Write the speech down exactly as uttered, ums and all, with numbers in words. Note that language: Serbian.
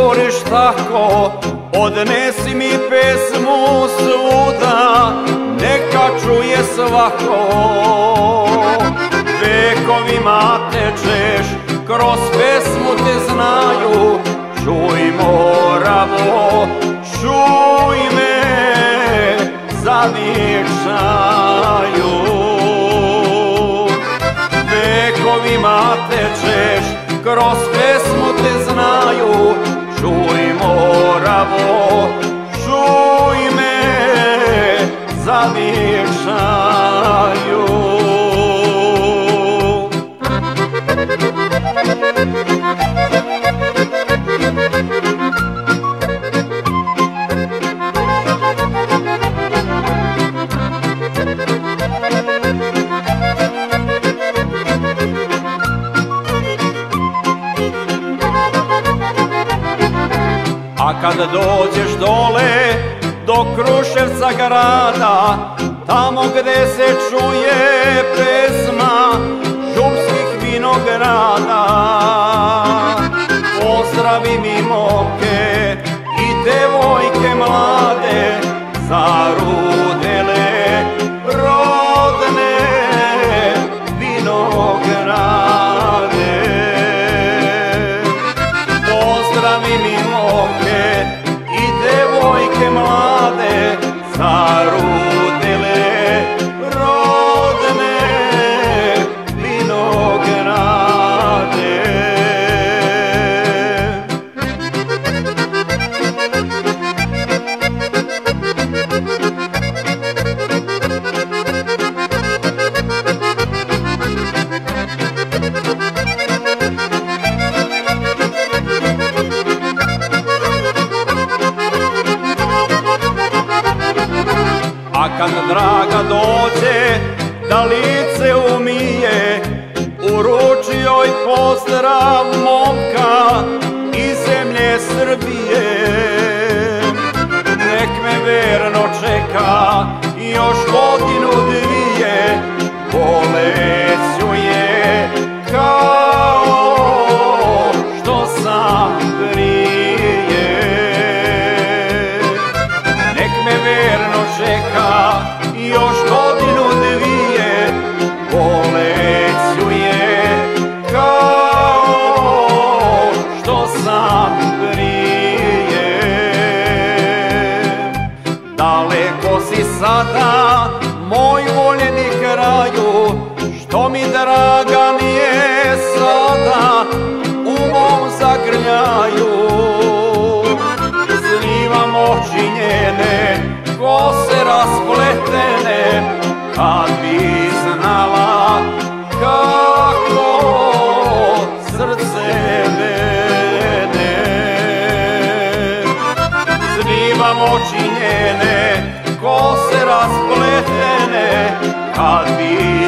voliš tako, odnesi mi pesmu svuda, neka čuje svako. Vekovima tečeš, kroz pesmu te znaju, čuj Moravo, čuj me, zavječaju. Vekovima tečeš, kroz pesmu te znaju, čuj Moravo, čuj me, zavječaju. A kad dođeš dole do Kruševca grada, tamo gde se čuje pesma šumskih vinograda, pozdravi mi momke i devojke mlade, zarudele rodne vinograde. Pozdravi mi momke i devojke mlade, zarudele rodne vinograde. A kad draga dođe da lice umije, uruči joj pozdrav momka iz zemlje Srbije. Nek me verno čeka još godinu dvije, boleću je kao što sam prije. Nek me verno čeka još godinu dvije, boleću je kao što sam prije. Daleko si sada, moj voljeni kraju, što mi draga nije sada u mom zagrljaju. Zlivam oči njene, kose raspletene, kad bi znala kako srce vene. Zlivam oči njene, kose raspletene, kad bi